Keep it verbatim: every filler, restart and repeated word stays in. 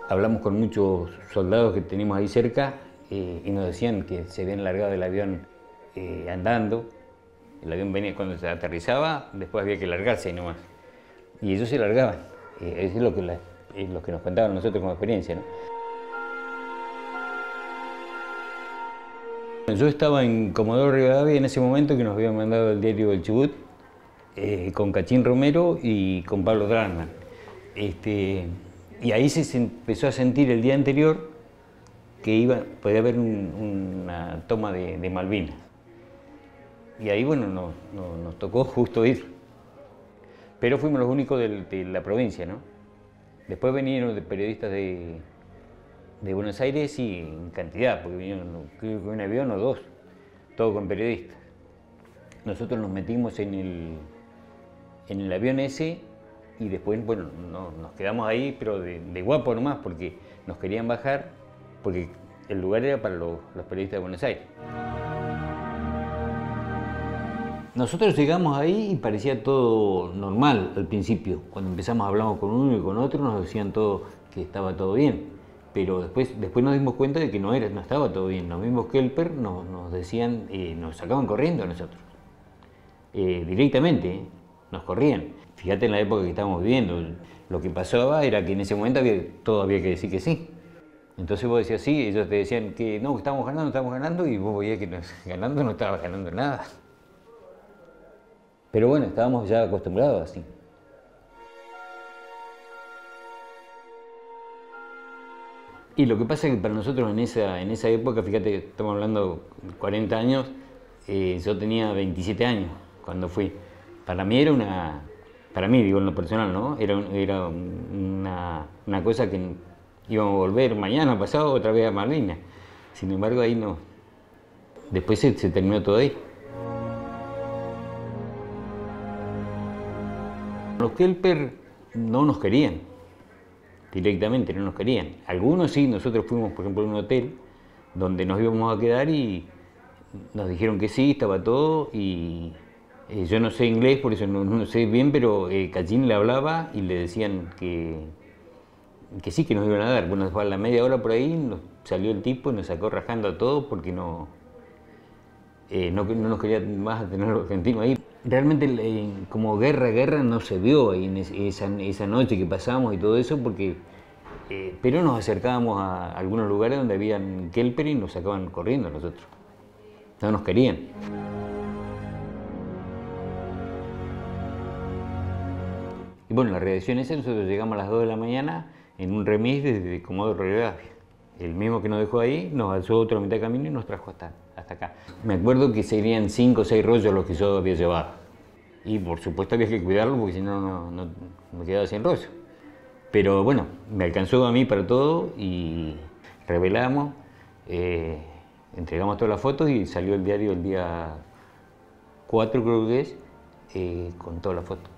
Hablamos con muchos soldados que tenemos ahí cerca eh, y nos decían que se habían largado del avión eh, andando. El avión venía cuando se aterrizaba, después había que largarse ahí nomás. Y ellos se largaban. Eh, eso es lo que, la, es lo que nos contaban nosotros como experiencia, ¿no? Yo estaba en Comodoro Rivadavia en ese momento que nos habían mandado el diario El Chubut eh, con Cachín Romero y con Pablo Dragman. Este, y ahí se empezó a sentir el día anterior que iba, podía haber un, una toma de, de Malvinas. Y ahí, bueno, no, no, nos tocó justo ir. Pero fuimos los únicos de, de la provincia, ¿no? Después vinieron de periodistas de, de Buenos Aires y en cantidad, porque vinieron creo que un avión o dos, todo con periodistas. Nosotros nos metimos en el, en el avión ese y después, bueno, no, nos quedamos ahí, pero de, de guapo nomás, porque nos querían bajar, porque el lugar era para los, los periodistas de Buenos Aires. Nosotros llegamos ahí y parecía todo normal al principio. Cuando empezamos hablamos con uno y con otro, nos decían todo que estaba todo bien. Pero después, después nos dimos cuenta de que no, era, no estaba todo bien. Los mismos Kelper nos, nos decían, eh, nos sacaban corriendo a nosotros. Eh, directamente, eh, nos corrían. Fíjate en la época que estábamos viviendo, lo que pasaba era que en ese momento había, todo había que decir que sí. Entonces vos decías sí, ellos te decían que no, que estábamos ganando, estábamos ganando, y vos veías que no, ganando no estabas ganando nada. Pero bueno, estábamos ya acostumbrados así. Y lo que pasa es que para nosotros en esa, en esa época, fíjate, estamos hablando de cuarenta años, eh, yo tenía veintisiete años cuando fui. Para mí era una, para mí digo en lo personal, ¿no? Era, era una, una cosa que íbamos a volver mañana, pasado, otra vez a Malvinas. Sin embargo, ahí no. Después se, se terminó todo ahí. Los Kelper no nos querían, directamente no nos querían. Algunos sí, nosotros fuimos por ejemplo a un hotel donde nos íbamos a quedar y nos dijeron que sí, estaba todo, y eh, yo no sé inglés, por eso no, no sé bien, pero eh, Cachín le hablaba y le decían que, que sí, que nos iban a dar. Bueno, después a la media hora por ahí nos salió el tipo y nos sacó rajando a todos porque no, eh, no, no nos quería más tener los argentinos ahí. Realmente eh, como guerra, guerra no se vio ahí en esa, esa noche que pasamos y todo eso, porque, eh, pero nos acercábamos a algunos lugares donde habían Kelper y nos sacaban corriendo a nosotros. No nos querían. Y bueno, la redacción esa, nosotros llegamos a las dos de la mañana en un remis desde Comodoro Rivadavia. El mismo que nos dejó ahí nos alzó otro a mitad de camino y nos trajo hasta, hasta acá. Me acuerdo que serían cinco o seis rollos los que yo había llevado. Y por supuesto había que cuidarlo porque si no, no, no me quedaba sin rollo. Pero bueno, me alcanzó a mí para todo y revelamos, eh, entregamos todas las fotos y salió el diario el día cuatro, creo que es, eh, con todas las fotos.